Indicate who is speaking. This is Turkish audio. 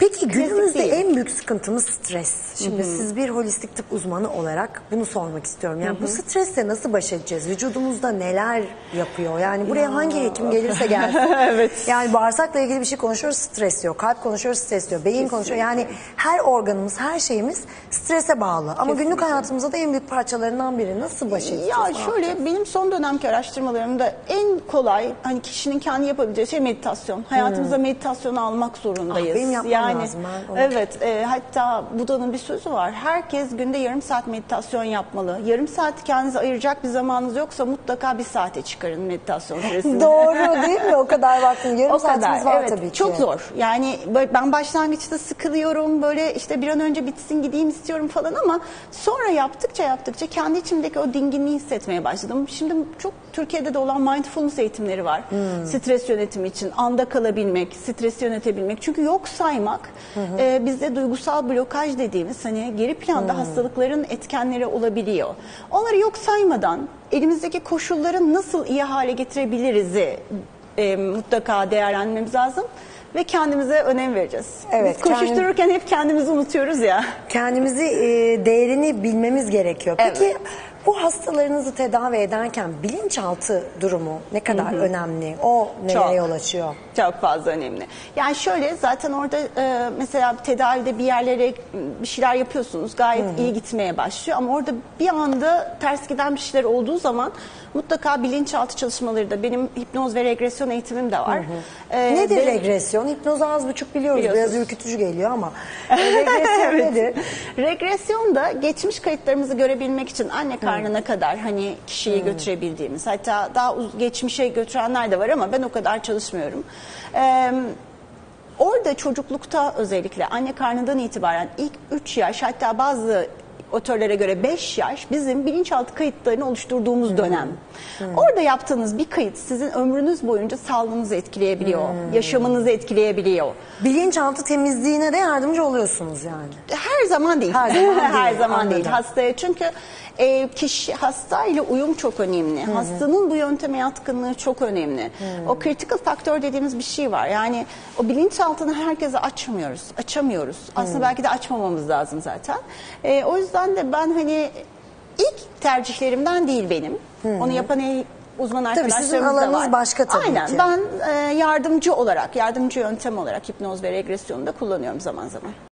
Speaker 1: Peki günümüzde
Speaker 2: değil.
Speaker 1: en büyük sıkıntımız stres. Şimdi siz bir holistik tıp uzmanı olarak bunu sormak istiyorum. Yani bu stresle nasıl baş edeceğiz? Vücudumuzda neler yapıyor? Yani buraya hangi hekim gelirse gelsin.
Speaker 2: Evet.
Speaker 1: Yani bağırsakla ilgili bir şey konuşuyoruz, stres diyor. Kalp konuşuyoruz, stres diyor. Beyin konuşuyor. Yani her organımız, her şeyimiz strese bağlı. Ama günlük hayatımızda da en büyük parçalarından biri. Nasıl baş edeceğiz?
Speaker 2: Ya şöyle, benim son dönemki araştırmalarımda en kolay, hani kişinin kendi yapabileceği şey meditasyon. Hayatımıza meditasyonu almak zorundayız.
Speaker 1: Benim yapmam lazım.
Speaker 2: Evet, hatta Buda'nın bir sözü var. Herkes günde yarım saat meditasyon yapmalı. Yarım saat kendinize ayıracak bir zamanınız yoksa mutlaka bir saate çıkarın meditasyon süresini.
Speaker 1: Doğru değil mi? O kadar vaktin. Yarım saatimiz var
Speaker 2: evet,
Speaker 1: tabii ki.
Speaker 2: çok zor. Yani ben başlangıçta sıkılıyorum, böyle işte bir an önce bitsin gideyim istiyorum falan, ama sonra yaptıkça kendi içimdeki o dinginliği hissetmeye başladım. Şimdi çok Türkiye'de de olan mindfulness eğitimleri var. Stres yönetimi için, anda kalabilmek, stresi yönetebilmek. Çünkü yok saymak bizde duygusal blokaj dediğimiz, hani geri planda hastalıkların etkenleri olabiliyor. Onları yok saymadan elimizdeki koşulları nasıl iyi hale getirebiliriz'i mutlaka değerlendirmemiz lazım. Ve kendimize önem vereceğiz.
Speaker 1: Evet,
Speaker 2: biz koşuştururken hep kendimizi unutuyoruz ya.
Speaker 1: Kendimizi, değerini bilmemiz gerekiyor. Peki bu hastalarınızı tedavi ederken bilinçaltı durumu ne kadar önemli? O nelere yol açıyor?
Speaker 2: Çok fazla önemli. Yani şöyle, zaten orada mesela tedavide bir yerlere bir şeyler yapıyorsunuz. Gayet iyi gitmeye başlıyor. Ama orada bir anda ters giden bir şeyler olduğu zaman mutlaka bilinçaltı çalışmaları da, benim hipnoz ve regresyon eğitimim de var.
Speaker 1: Nedir regresyon? Hipnozu az buçuk biliyoruz. Biraz ürkütücü geliyor ama regresyon nedir?
Speaker 2: Regresyon da geçmiş kayıtlarımızı görebilmek için anne karnına kadar hani kişiyi götürebildiğimiz, hatta daha geçmişe götürenler de var ama ben o kadar çalışmıyorum. Orada çocuklukta, özellikle anne karnından itibaren ilk 3 yaş, hatta bazı otörlere göre 5 yaş bizim bilinçaltı kayıtlarını oluşturduğumuz dönem. Orada yaptığınız bir kayıt sizin ömrünüz boyunca sağlığınızı etkileyebiliyor, yaşamınızı etkileyebiliyor.
Speaker 1: Bilinçaltı temizliğine de yardımcı oluyorsunuz yani.
Speaker 2: Her zaman değil. Her zaman değil. Hastaya, çünkü kişi hastayla uyum çok önemli. Hastanın bu yönteme yatkınlığı çok önemli. O critical faktör dediğimiz bir şey var. Yani o bilinçaltını herkese açamıyoruz. Aslında belki de açmamamız lazım zaten. O yüzden de ben hani ilk tercihlerimden değil benim. Onu yapan uzman arkadaşlarımız da var.
Speaker 1: Tabii sizin alanınız başka tabii
Speaker 2: Aynen.
Speaker 1: ki.
Speaker 2: Ben yardımcı yöntem olarak hipnoz ve regresyonu da kullanıyorum zaman zaman.